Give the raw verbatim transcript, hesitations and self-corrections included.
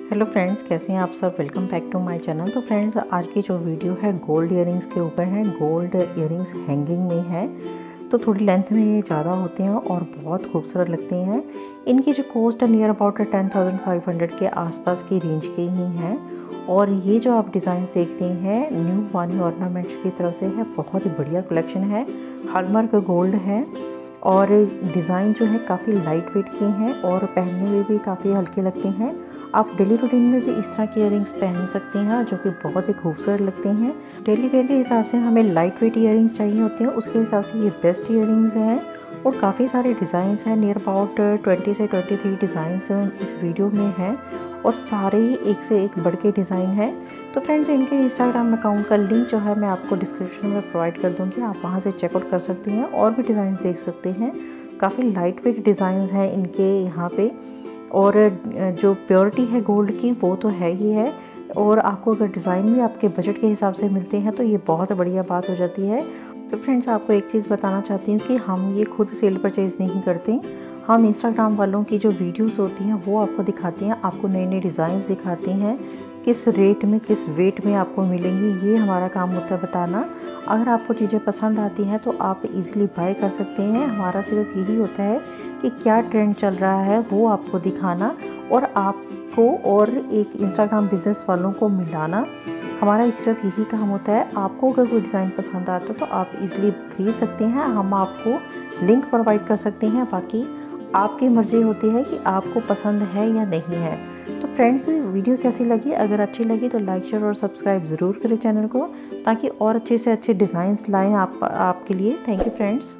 Hello friends, कैसे हैं आप सब। Welcome back to my channel. तो फ्रेंड्स, आज की जो वीडियो है गोल्ड इयररिंग्स के ऊपर है। गोल्ड इयररिंग्स हैंगिंग में है, तो थोड़ी लेंथ में ये ज़्यादा होते हैं और बहुत खूबसूरत लगते हैं। इनकी जो कॉस्ट है near about ten thousand five hundred के आसपास की रेंज के ही हैं। और ये जो आप डिज़ाइन देख रहे हैं न्यू वानी ऑर्नामेंट्स की तरफ से है। बहुत ही बढ़िया कलेक्शन है, हॉलमार्क गोल्ड है और डिज़ाइन जो है काफ़ी लाइट वेट के हैं और पहनने में भी काफ़ी हल्के लगते हैं। आप डेली रूटीन में भी इस तरह के इयररिंग्स पहन सकते हैं जो कि बहुत ही खूबसूरत लगते हैं। डेली वेयर के हिसाब से हमें लाइट वेट इयररिंग्स चाहिए होते हैं, उसके हिसाब से ये बेस्ट इयररिंग्स हैं। और काफ़ी सारे डिज़ाइंस हैं, नियर अबाउट ट्वेंटी से ट्वेंटी थ्री डिज़ाइंस इस वीडियो में हैं और सारे ही एक से एक बढ़ के डिज़ाइन है। तो फ्रेंड्स, इनके इंस्टाग्राम अकाउंट का लिंक जो है मैं आपको डिस्क्रिप्शन में प्रोवाइड कर दूँगी, आप वहाँ से चेकआउट कर सकते हैं और भी डिज़ाइन देख सकते हैं। काफ़ी लाइट वेट डिज़ाइंस हैं इनके यहाँ पे। और जो प्योरिटी है गोल्ड की वो तो है ही है, और आपको अगर डिज़ाइन भी आपके बजट के हिसाब से मिलते हैं तो ये बहुत बढ़िया बात हो जाती है। तो फ्रेंड्स, आपको एक चीज़ बताना चाहती हूँ कि हम ये खुद सेल परचेज़ नहीं करते। हम इंस्टाग्राम वालों की जो वीडियोस होती हैं वो आपको दिखाते हैं, आपको नए नए डिज़ाइंस दिखाते हैं, किस रेट में किस वेट में आपको मिलेंगी, ये हमारा काम होता है बताना। अगर आपको चीज़ें पसंद आती हैं तो आप इजीली बाय कर सकते हैं। हमारा सिर्फ यही होता है कि क्या ट्रेंड चल रहा है वो आपको दिखाना और आपको और एक इंस्टाग्राम बिजनेस वालों को मिलाना। हमारा सिर्फ यही काम होता है। आपको अगर कोई डिज़ाइन पसंद आता है तो आप इजीली खरीद सकते हैं, हम आपको लिंक प्रोवाइड कर सकते हैं। बाकी आपकी मर्ज़ी होती है कि आपको पसंद है या नहीं है। तो फ्रेंड्स, वीडियो कैसी लगी? अगर अच्छी लगी तो लाइक शेयर और सब्सक्राइब ज़रूर करें चैनल को, ताकि और अच्छे से अच्छे डिज़ाइंस लाएँ आप आपके लिए। Thank you friends.